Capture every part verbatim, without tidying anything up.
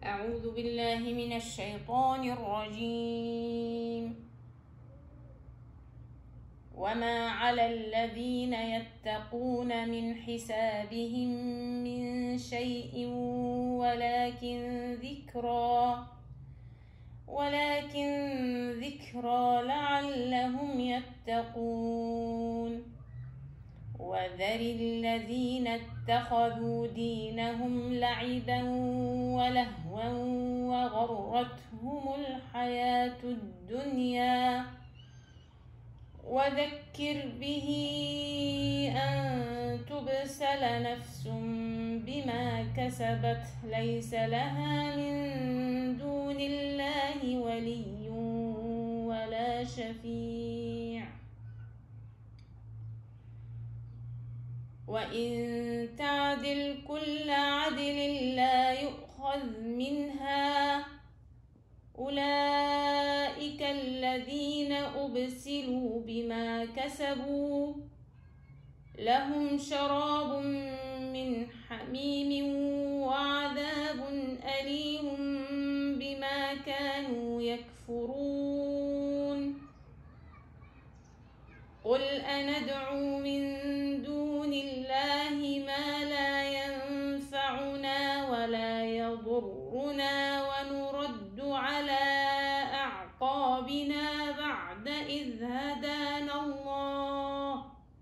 أعوذ بالله من الشيطان الرجيم. وما على الذين يتقون من حسابهم من شيء ولكن ذكرى ولكن ذكرى لعلهم يتقون. وذر الذين اتخذوا دينهم لعبا ولهوا وغرتهم الحياة الدنيا وذكر به أن تبسل نفس بما كسبت ليس لها من دون الله ولي ولا شفيع. وإن تعدل كل عدل لا يؤخذ منها. أولئك الذين أبسلوا بما كسبوا لهم شراب من حميم وعذاب أليم بما كانوا يكفرون. قل أندعو من دون الله ما لا ينفعنا ولا يضرنا ونرد على أعقابنا بعد إذ هدانا الله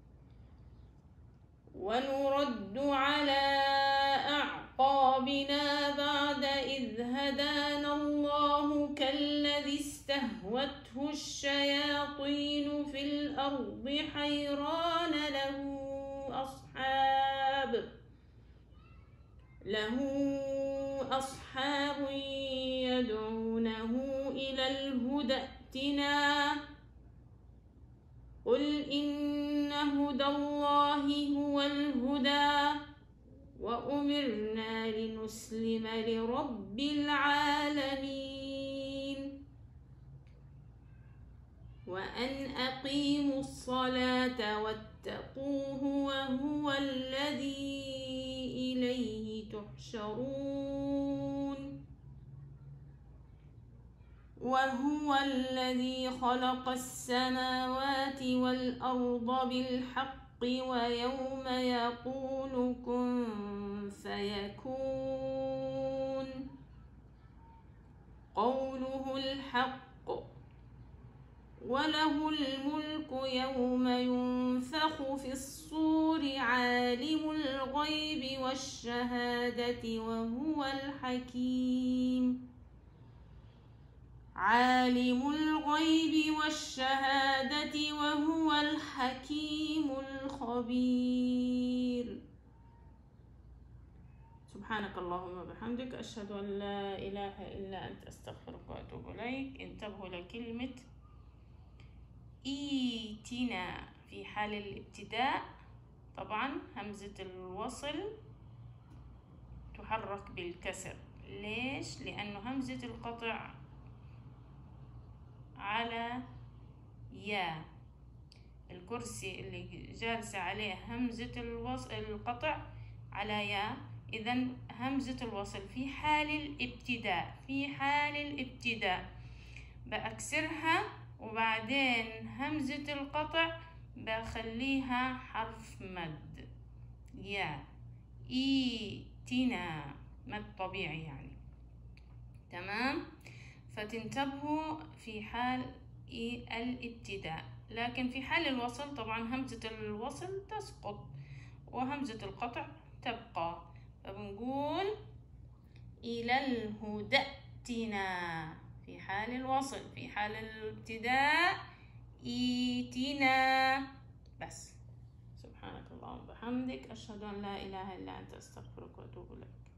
ونرد على أعقابنا بعد إذ هدانا الله كالذي استهوته الشياطين في الأرض حيران له أصحاب له أصحاب يدعونه إلى الهدى ائتنا. قل إن هدى الله هو الهدى وأمرنا لنسلم لرب العالمين. وأن أقيموا الصلاة واتقوه وهو الذي إليه تحشرون. وهو الذي خلق السماوات والأرض بالحق ويوم يقول كن فيكون قوله الحق وله الملك يوم ينفخ في الصور عالم الغيب والشهادة وهو الحكيم عالم الغيب والشهادة وهو الحكيم الخبير. سبحانك اللهم وبحمدك أشهد أن لا إله إلا أنت أستغفرك وأتوب إليك. انتبهوا لكلمة إيتنا في حال الابتداء. طبعا همزة الوصل تحرك بالكسر. ليش؟ لأنه همزة القطع على يا، الكرسي اللي جالسة عليه همزة الوصل القطع على يا، إذا همزة الوصل في حال الابتداء في حال الابتداء بأكسرها وبعدين همزة القطع بخليها حرف مد يا إيتنا مد طبيعي يعني. تمام؟ فتنتبهوا في حال الابتداء، لكن في حال الوصل طبعا همزة الوصل تسقط وهمزة القطع تبقى. فبنقول إلى الهدى ائتنا في حال الوصل. في حال الابتداء إيتنا بس. سبحانك اللهم وبحمدك أشهد أن لا إله إلا أنت أستغفرك وأتوب إليك.